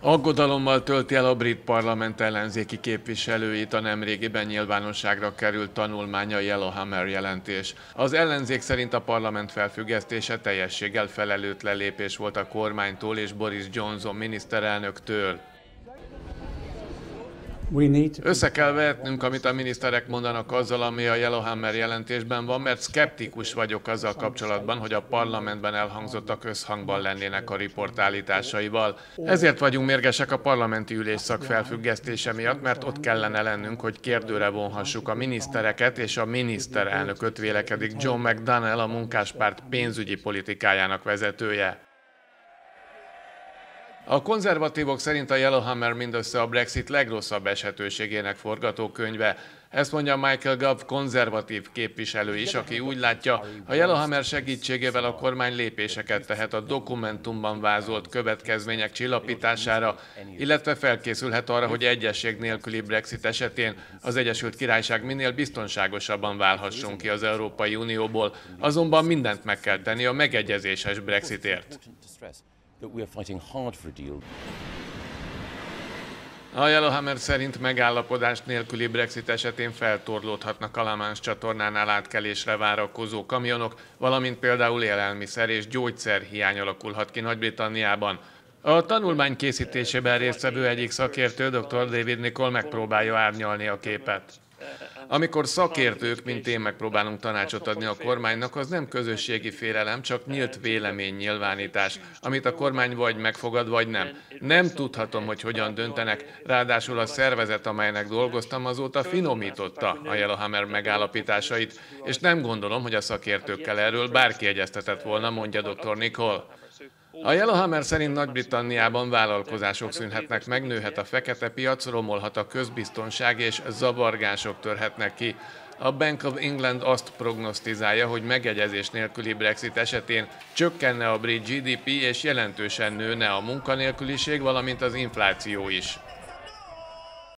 Aggodalommal tölti el a brit parlament ellenzéki képviselőit a nemrégiben nyilvánosságra került tanulmánya Yellowhammer jelentés. Az ellenzék szerint a parlament felfüggesztése teljességgel felelőtlen lépés volt a kormánytól és Boris Johnson miniszterelnöktől. Össze kell vetnünk, amit a miniszterek mondanak azzal, ami a Yellowhammer jelentésben van, mert szkeptikus vagyok azzal kapcsolatban, hogy a parlamentben elhangzottak összhangban lennének a riport állításaival. Ezért vagyunk mérgesek a parlamenti ülésszak felfüggesztése miatt, mert ott kellene lennünk, hogy kérdőre vonhassuk a minisztereket, és a miniszterelnököt vélekedik John McDonnell, a munkáspárt pénzügyi politikájának vezetője. A konzervatívok szerint a Yellowhammer mindössze a Brexit legrosszabb esetőségének forgatókönyve. Ezt mondja Michael Gove konzervatív képviselő is, aki úgy látja, a Yellowhammer segítségével a kormány lépéseket tehet a dokumentumban vázolt következmények csillapítására, illetve felkészülhet arra, hogy egyesség nélküli Brexit esetén az Egyesült Királyság minél biztonságosabban válhasson ki az Európai Unióból, azonban mindent meg kell tenni a megegyezéses Brexitért. A Yellowhammer szerint megállapodás nélküli Brexit esetén feltorlódhatnak a La Manche csatornánál átkelésre várakozó kamionok, valamint például élelmiszer és gyógyszer hiány alakulhat ki Nagy-Britanniában. A tanulmány készítésében résztvevő egyik szakértő, dr. David Nicol megpróbálja árnyalni a képet. Amikor szakértők, mint én megpróbálunk tanácsot adni a kormánynak, az nem közösségi félelem, csak nyílt véleménynyilvánítás, amit a kormány vagy megfogad, vagy nem. Nem tudhatom, hogy hogyan döntenek, ráadásul a szervezet, amelynek dolgoztam, azóta finomította a Yellowhammer megállapításait, és nem gondolom, hogy a szakértőkkel erről bárki egyeztetett volna, mondja dr. Nicol. A Yellowhammer szerint Nagy-Britanniában vállalkozások szűnhetnek meg, nőhet a fekete piac, romolhat a közbiztonság és zavargások törhetnek ki. A Bank of England azt prognosztizálja, hogy megegyezés nélküli Brexit esetén csökkenne a brit GDP és jelentősen nőne a munkanélküliség, valamint az infláció is.